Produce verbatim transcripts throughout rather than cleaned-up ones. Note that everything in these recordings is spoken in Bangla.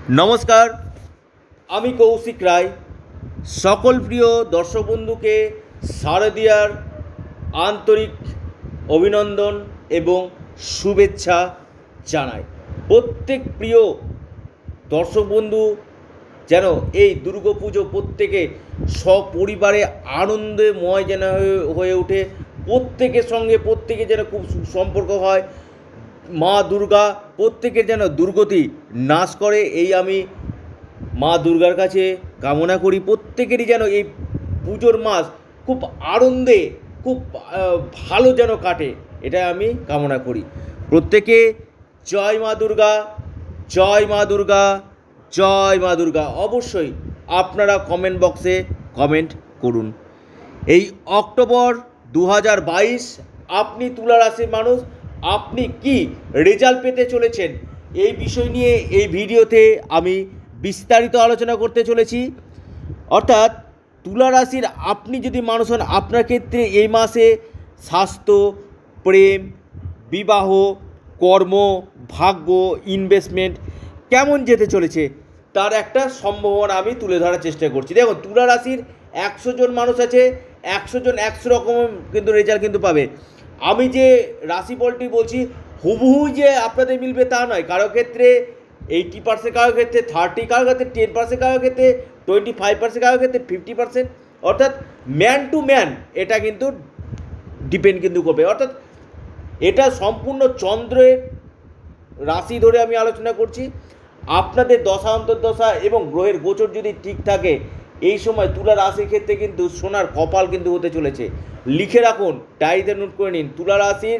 नमस्कार आमी कौशिक राय सकल प्रिय दर्शक बंधु के शारदियार आंतरिक अभिनंदन एवं शुभेच्छा जानाई। प्रत्येक प्रिय दर्शक बंधु जेन এই দুর্গাপুজো প্রত্যেকে সপরিবারে আনন্দময় যেন হয়ে ওঠে, প্রত্যেকের সঙ্গে প্রত্যেকে যেন খুব সম্পর্ক হয়, মা দুর্গা প্রত্যেকের যেন দুর্গতি নাশ করে এই আমি মা দুর্গার কাছে কামনা করি। প্রত্যেকেরই যেন এই পুজোর মাস খুব আনন্দে খুব ভালো যেন কাটে, এটা আমি কামনা করি। প্রত্যেকে জয় মা দুর্গা, জয় মা দুর্গা, জয় মা দুর্গা। অবশ্যই আপনারা কমেন্ট বক্সে কমেন্ট করুন। এই অক্টোবর দু হাজার বাইশ আপনি তুলা রাশির মানুষ, আপনি কি রেজাল্ট পেতে চলেছেন এই বিষয় নিয়ে এই ভিডিওতে আমি বিস্তারিত আলোচনা করতে চলেছি। অর্থাৎ তুলা রাশির আপনি যদি মানুষ হন, আপনার ক্ষেত্রে এই মাসে স্বাস্থ্য, প্রেম, বিবাহ, কর্ম, ভাগ্য, ইনভেস্টমেন্ট কেমন যেতে চলেছে তার একটা সম্ভাবনা আমি তুলে ধরার চেষ্টা করছি। দেখুন, তুলা রাশির একশো জন মানুষ আছে, একশো জন একশো রকম কিন্তু রেজাল্ট কিন্তু পাবে। আমি যে রাশিফলটি বলছি হুবহু যে আপনাদের মিলবে তা নয়। কারো ক্ষেত্রে এইটি পার্সেন্ট, কারো ক্ষেত্রে থার্টি, কারো ক্ষেত্রে টেন পার্সেন্ট, কারো ক্ষেত্রে টোয়েন্টি ফাইভ পার্সেন্ট, কারো ক্ষেত্রে ফিফটি পার্সেন্ট। অর্থাৎ ম্যান টু ম্যান এটা কিন্তু ডিপেন্ড কিন্তু করবে। অর্থাৎ এটা সম্পূর্ণ চন্দ্রের রাশি ধরে আমি আলোচনা করছি। আপনাদের দশা অন্তর্দশা এবং গ্রহের গোচর যদি ঠিক থাকে এই সময় তুলা রাশির ক্ষেত্রে কিন্তু সোনার কপাল কিন্তু হতে চলেছে। লিখে রাখুন, ডায়েরিতে নোট করে নিন, তুলা রাশির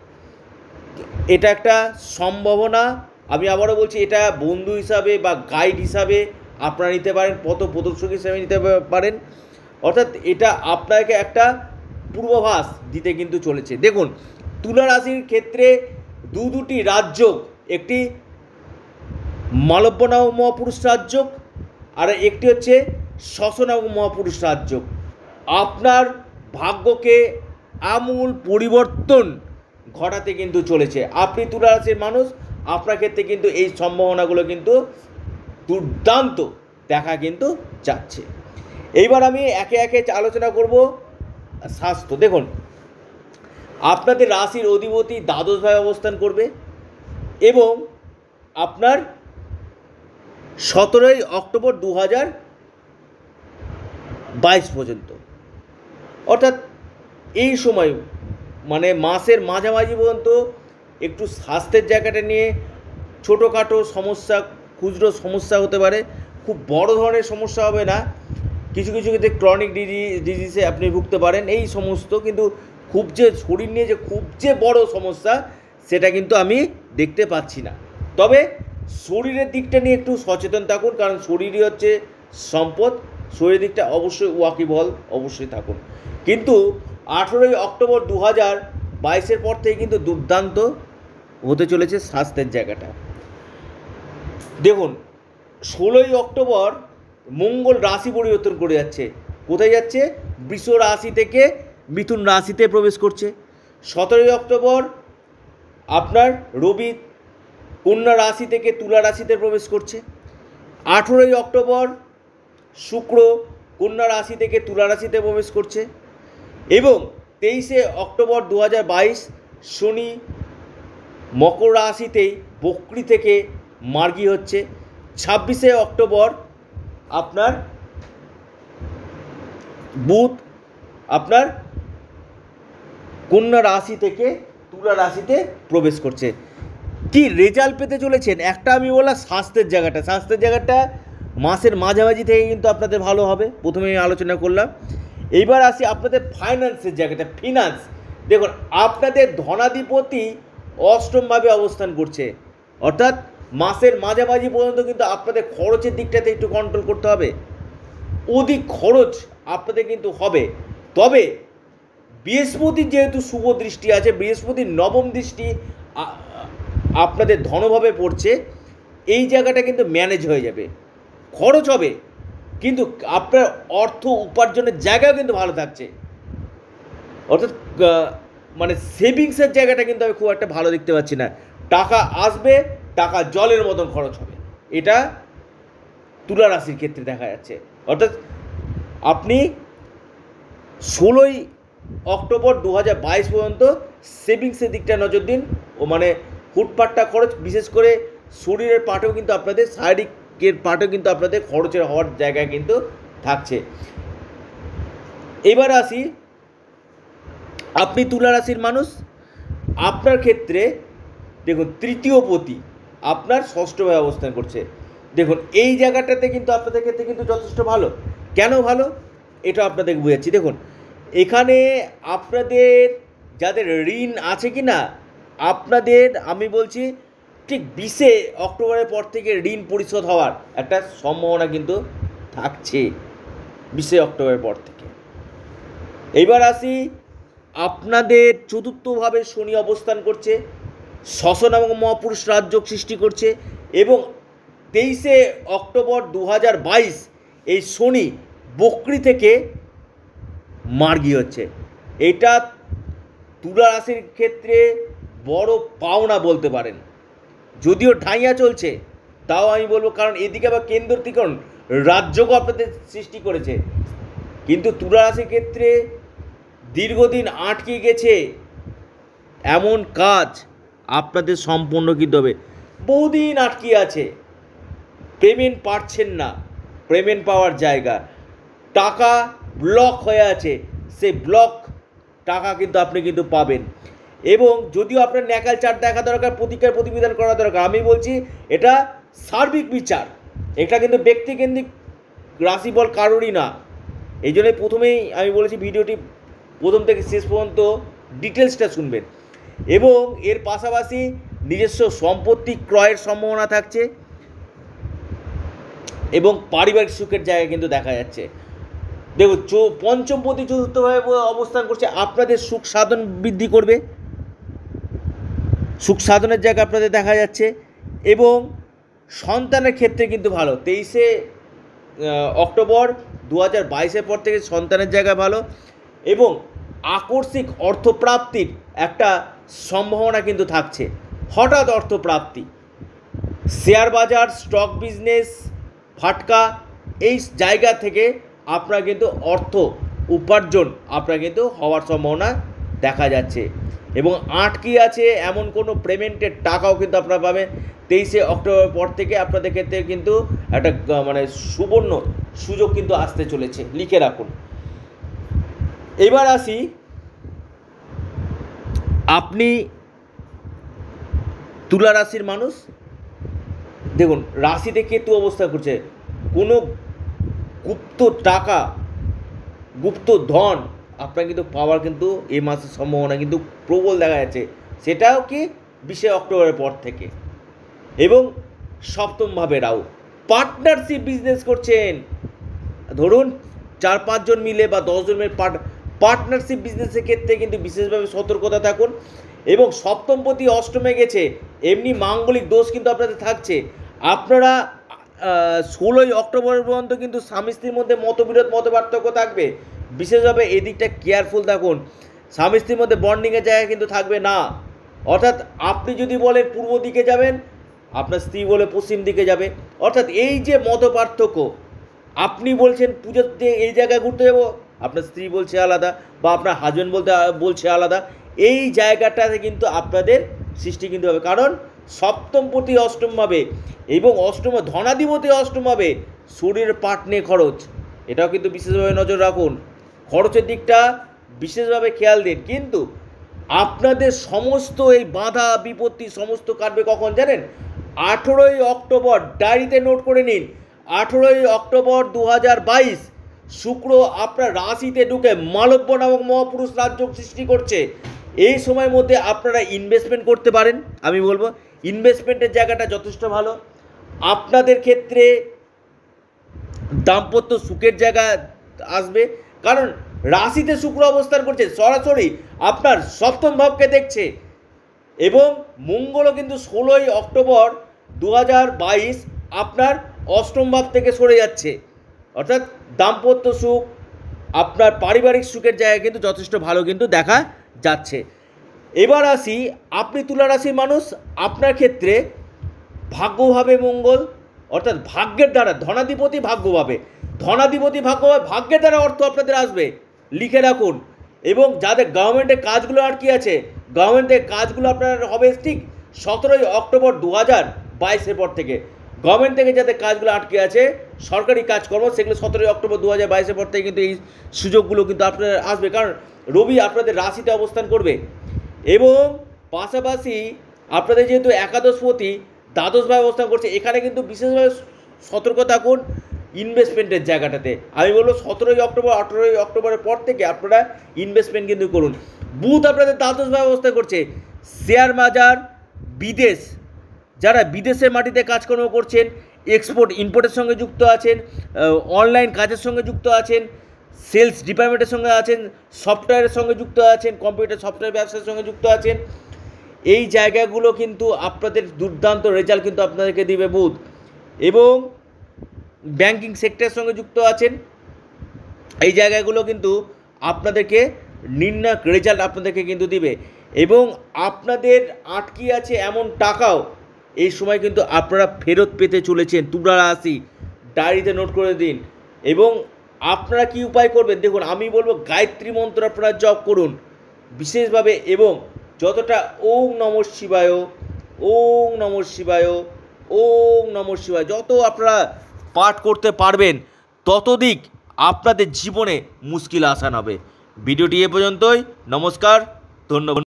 এটা একটা সম্ভাবনা। আমি আবারও বলছি, এটা বন্ধু হিসাবে বা গাইড হিসাবে আপনারা নিতে পারেন, পথ প্রদর্শক হিসাবে নিতে পারেন। অর্থাৎ এটা আপনাকে একটা পূর্বাভাস দিতে কিন্তু চলেছে। দেখুন, তুলা রাশির ক্ষেত্রে দু দুটি রাজ্য, একটি মালব্য নামক মহাপুরুষ রাজ্য আর একটি হচ্ছে শশ নামক মহাপুরুষ রাজ্য আপনার ভাগ্যকে আমূল পরিবর্তন ঘটাতে কিন্তু চলেছে। আপনি তুলা রাশির মানুষ, আপনার ক্ষেত্রে কিন্তু এই সম্ভাবনাগুলো কিন্তু দুর্দান্ত দেখা কিন্তু যাচ্ছে। এইবার আমি একে একে আলোচনা করব স্বাস্থ্য। দেখুন, আপনাদের রাশির অধিপতি দ্বাদশভাবে অবস্থান করবে এবং আপনার সতেরোই অক্টোবর দু হাজার বাইশ পর্যন্ত, অর্থাৎ এই সময় মানে মাসের মাঝামাঝি পর্যন্ত একটু স্বাস্থ্যের জায়গাটা নিয়ে ছোটোখাটো সমস্যা, খুচরো সমস্যা হতে পারে, খুব বড় ধরনের সমস্যা হবে না। কিছু কিছু ক্ষেত্রে ক্রনিক ডিজিজ ডিজিজে আপনি ভুগতে পারেন এই সমস্ত, কিন্তু খুব যে শরীর নিয়ে যে খুব যে বড় সমস্যা সেটা কিন্তু আমি দেখতে পাচ্ছি না। তবে শরীরের দিকটা নিয়ে একটু সচেতন থাকুন, কারণ শরীরই হচ্ছে সম্পদ। শরীরের দিকটা অবশ্যই ওয়াকিবহল অবশ্যই থাকুন। কিন্তু আঠেরোই অক্টোবর দু হাজার বাইশের পর থেকে কিন্তু দুর্দান্ত হতে চলেছে স্বাস্থ্যের জায়গাটা। দেখুন, ষোলোই অক্টোবর মঙ্গল রাশি পরিবর্তন করে যাচ্ছে। কোথায় যাচ্ছে? বৃষ রাশি থেকে মিথুন রাশিতে প্রবেশ করছে। সতেরোই অক্টোবর আপনার রবি কন্যা রাশি থেকে তুলা রাশিতে প্রবেশ করছে। আঠেরোই অক্টোবর শুক্র কন্যা রাশি থেকে তুলা রাশিতে প্রবেশ করছে এবং তেইশে অক্টোবর দু হাজার বাইশ শনি মকর রাশিতেই বক্রী থেকে মার্গী হচ্ছে। ছাব্বিশে অক্টোবর আপনার বুধ আপনার কন্যা রাশি থেকে তুলা রাশিতে প্রবেশ করছে। কি রেজাল্ট পেতে চলেছেন? একটা আমি বললাম স্বাস্থ্যের জায়গাটা, স্বাস্থ্যের জায়গাটা মাসের মাঝামাঝি থেকে কিন্তু আপনাদের ভালো হবে, প্রথমে আমি আলোচনা করলাম। এইবার আসি আপনাদের ফাইন্যান্সের জায়গাটা, ফিনান্স। দেখুন, আপনাদের ধনাধিপতি অষ্টমভাবে অবস্থান করছে, অর্থাৎ মাসের মাঝামাঝি পর্যন্ত কিন্তু আপনাদের খরচের দিকটাতে একটু কন্ট্রোল করতে হবে। অধিক খরচ আপনাদের কিন্তু হবে। তবে বৃহস্পতির যেহেতু শুভ দৃষ্টি আছে, বৃহস্পতির নবম দৃষ্টি আপনাদের ধনভাবে পড়ছে, এই জায়গাটা কিন্তু ম্যানেজ হয়ে যাবে। খরচ হবে কিন্তু আপনার অর্থ উপার্জনের জায়গাও কিন্তু ভালো থাকছে। অর্থাৎ মানে সেভিংসের জায়গাটা কিন্তু আমি খুব একটা ভালো দেখতে পাচ্ছি না। টাকা আসবে, টাকা জলের মতন খরচ হবে, এটা তুলা রাশির ক্ষেত্রে দেখা যাচ্ছে। অর্থাৎ আপনি ষোলোই অক্টোবর দু হাজার বাইশ পর্যন্ত সেভিংসের দিকটা নজর দিন। ও মানে হুটপাট্টা খরচ, বিশেষ করে শরীরের পাটেও কিন্তু আপনাদের, শারীরিকের পাটেও কিন্তু আপনাদের খরচের হওয়ার জায়গায় কিন্তু থাকছে। এবার আসি, আপনি তুলা রাশির মানুষ, আপনার ক্ষেত্রে দেখুন তৃতীয় পতি আপনার ষষ্ঠভাবে অবস্থান করছে। দেখুন এই জায়গাটাতে কিন্তু আপনাদের ক্ষেত্রে কিন্তু যথেষ্ট ভালো। কেন ভালো এটা আপনাদের বুঝাচ্ছি। দেখুন এখানে আপনাদের যাদের ঋণ আছে কি না, আপনাদের আমি বলছি ঠিক বিশে অক্টোবরের পর থেকে ঋণ পরিশোধ হওয়ার একটা সম্ভাবনা কিন্তু থাকছে বিশে অক্টোবরের পর থেকে। এইবার আসি, আপনাদের চতুর্থভাবে শনি অবস্থান করছে, শ্বসন এবং মহাপুরুষ রাজযোগ সৃষ্টি করছে, এবং তেইশে অক্টোবর দু হাজার বাইশ এই শনি বক্রি থেকে মার্গী হচ্ছে। এটা তুলা রাশির ক্ষেত্রে বড় পাওনা বলতে পারেন। যদিও ঢাইয়া চলছে তাও আমি বলবো, কারণ এদিকে আবার কেন্দ্র ত্রিকোণ রাজযোগও আপনাদের সৃষ্টি করেছে, কিন্তু তুলা রাশির ক্ষেত্রে দীর্ঘদিন আটকে গেছে এমন কাজ আপনাদের সম্পূর্ণ কিন্তু হবে। বহুদিন আটকে আছে, পেমেন্ট পাচ্ছেন না, পেমেন্ট পাওয়ার জায়গা, টাকা ব্লক হয়ে আছে, সে ব্লক টাকা কিন্তু আপনি কিন্তু পাবেন। এবং যদিও আপনার ন্যাকাল চার দেখা দরকার, প্রতিকার প্রতিবিধান করা দরকার, আমি বলছি এটা সার্বিক বিচার, এটা কিন্তু ব্যক্তিকেন্দ্রিক রাশিফল কারোরই না। এই জন্যই প্রথমেই আমি বলেছি ভিডিওটি প্রথম থেকে শেষ পর্যন্ত ডিটেলসটা শুনবেন। এবং এর পাশাপাশি নিজস্ব সম্পত্তি ক্রয়ের সম্ভাবনা থাকছে, এবং পারিবারিক সুখের জায়গা কিন্তু দেখা যাচ্ছে। দেখুন পঞ্চমপতি চতুর্থভাবে অবস্থান করছে, আপনাদের সুখ সাধন বৃদ্ধি করবে, সুখ সাধনের জায়গা আপনাদের দেখা যাচ্ছে। এবং সন্তানের ক্ষেত্রে কিন্তু ভালো, তেইশে অক্টোবর দু হাজার বাইশের পর থেকে সন্তানের জায়গা ভালো, এবং আকস্মিক অর্থপ্রাপ্তির একটা সম্ভাবনা কিন্তু থাকছে, হঠাৎ অর্থপ্রাপ্তি। শেয়ার বাজার, স্টক বিজনেস, ফাটকা, এই জায়গা থেকে আপনার কিন্তু অর্থ উপার্জন আপনার কিন্তু হওয়ার সম্ভাবনা দেখা যাচ্ছে। এবং আটকে আছে এমন কোনো পেমেন্টের টাকাও কিন্তু আপনারা পাবেন তেইশে অক্টোবর পর থেকে। আপনাদের ক্ষেত্রে কিন্তু একটা মানে সুবর্ণ সুযোগ কিন্তু আসতে চলেছে, লিখে রাখুন। এবার আসি, আপনি তুলা রাশির মানুষ, দেখুন রাশিতে কেতু অবস্থা করছে, কোনো গুপ্ত টাকা, গুপ্ত ধন আপনার কিন্তু পাওয়ার কিন্তু এই মাসের সম্ভাবনা কিন্তু প্রবল দেখা যাচ্ছে, সেটাও কি বিশে অক্টোবরের পর থেকে। এবং সপ্তমভাবে রাহু, পার্টনারশিপ বিজনেস করছেন, ধরুন চার পাঁচজন মিলে বা দশজন মিলে পার্ট পার্টনারশিপ বিজনেসের ক্ষেত্রে কিন্তু বিশেষভাবে সতর্কতা থাকুন। এবং সপ্তমপতি অষ্টমে গেছে, এমনি মাঙ্গলিক দোষ কিন্তু আপনাদের থাকছে। আপনারা ষোলোই অক্টোবর পর্যন্ত কিন্তু স্বামী স্ত্রীর মধ্যে মতবিরোধ, মত পার্থক্য থাকবে, বিশেষভাবে এদিকটা কেয়ারফুল থাকুন। স্বামী স্ত্রীর মধ্যে বন্ডিংয়ের জায়গা কিন্তু থাকবে না। অর্থাৎ আপনি যদি বলেন পূর্ব দিকে যাবেন, আপনার স্ত্রী বলে পশ্চিম দিকে যাবে। অর্থাৎ এই যে মত পার্থক্য, আপনি বলছেন পুজোতে এই জায়গায় ঘুরতে যাবো, আপনার স্ত্রী বলছে আলাদা, বা আপনার হাজব্যান্ড বলতে বলছে আলাদা, এই জায়গাটাতে কিন্তু আপনাদের সৃষ্টি কিন্তু হবে। কারণ সপ্তমপতি অষ্টমভাবে এবং অষ্টম ধনাধিপতি অষ্টমভাবে শরীরের পাট নিয়ে খরচ, এটাও কিন্তু বিশেষভাবে নজর রাখুন। খরচের দিকটা বিশেষভাবে খেয়াল দিন। কিন্তু আপনাদের সমস্ত এই বাধা বিপত্তি সমস্ত কাটবে কখন জানেন? আঠেরোই অক্টোবর, ডায়েরিতে নোট করে নিন। আঠেরোই অক্টোবর দু হাজার বাইশ শুক্র আপনার রাশিতে ঢুকে মালব্য নামক মহাপুরুষ রাজযোগ সৃষ্টি করছে। এই সময়ের মধ্যে আপনারা ইনভেস্টমেন্ট করতে পারেন। আমি বলবো ইনভেস্টমেন্টের জায়গাটা যথেষ্ট ভালো। আপনাদের ক্ষেত্রে দাম্পত্য সুখের জায়গা আসবে, কারণ রাশিতে শুক্র অবস্থান করছে, সরাসরি আপনার সপ্তম ভাবকে দেখছে। এবং মঙ্গলও কিন্তু ষোলোই অক্টোবর দু হাজার বাইশ আপনার অষ্টম ভাব থেকে সরে যাচ্ছে। অর্থাৎ দাম্পত্য সুখ, আপনার পারিবারিক সুখের জায়গা কিন্তু যথেষ্ট ভালো কিন্তু দেখা যাচ্ছে। এবার আসি, আপনি তুলা রাশির মানুষ, আপনার ক্ষেত্রে ভাগ্যভাবে মঙ্গল, অর্থাৎ ভাগ্যের দ্বারা, ধনাধিপতি ভাগ্য পাবে, ধনাধিপতি ভাগ্য পাবে, ভাগ্যের দ্বারা অর্থ আপনাদের আসবে, লিখে রাখুন। এবং যাদের গভর্নমেন্টের কাজগুলো আটকে আছে, গভর্নমেন্টের কাজগুলো আপনার হবে ঠিক সতেরোই অক্টোবর দু হাজার বাইশের পর থেকে। গভর্নমেন্ট থেকে যাদের কাজগুলো আটকে আছে, সরকারি কাজকর্ম, সেগুলো সতেরোই অক্টোবর দু হাজার বাইশের পর থেকে কিন্তু এই সুযোগগুলো কিন্তু আপনার আসবে, কারণ রবি আপনাদের রাশিতে অবস্থান করবে। এবং পাশাপাশি আপনাদের যেহেতু একাদশপতি দ্বাদশভাবে অবস্থান করছে, এখানে কিন্তু বিশেষভাবে সতর্ক থাকুন ইনভেস্টমেন্টের জায়গাটাতে। আমি বলবো সতেরোই অক্টোবর আঠেরোই অক্টোবরের পর থেকে আপনারা ইনভেস্টমেন্ট কিন্তু করুন। বুধ আপনাদের দ্বাদশভাবে অবস্থান করছে, শেয়ার বাজার, বিদেশ, যারা বিদেশের মাটিতে কাজকর্ম করছেন, এক্সপোর্ট ইম্পোর্টের সঙ্গে যুক্ত আছেন, অনলাইন কাজের সঙ্গে যুক্ত আছেন, সেলস ডিপার্টমেন্টের সঙ্গে আছেন, সফটওয়্যারের সঙ্গে যুক্ত আছেন, কম্পিউটার সফটওয়্যার ব্যবসার সঙ্গে যুক্ত আছেন, এই জায়গাগুলো কিন্তু আপনাদের দুর্দান্ত রেজাল্ট কিন্তু আপনাদেরকে দিবে বুধ। এবং ব্যাংকিং সেক্টরের সঙ্গে যুক্ত আছেন, এই জায়গাগুলো কিন্তু আপনাদেরকে নির্ণায়ক রেজাল্ট আপনাদেরকে কিন্তু দিবে। এবং আপনাদের আটকে আছে এমন টাকাও এই সময় কিন্তু আপনারা ফেরত পেতে চলেছেন। তুলা রাশি ডায়েরিতে নোট করে দিন। এবং আপনারা কি উপায় করবেন দেখুন, আমি বলবো গায়ত্রী মন্ত্র আপনারা জপ করুন বিশেষভাবে, এবং যতটা ওম নমঃ শিবায়, ওম নমঃ শিবায়, ওম নমঃ শিবায় যত আপনারা পাঠ করতে পারবেন, ততদিক আপনাদের জীবনে মুশকিল আসান হবে। ভিডিওটি এ পর্যন্তই। নমস্কার, ধন্যবাদ।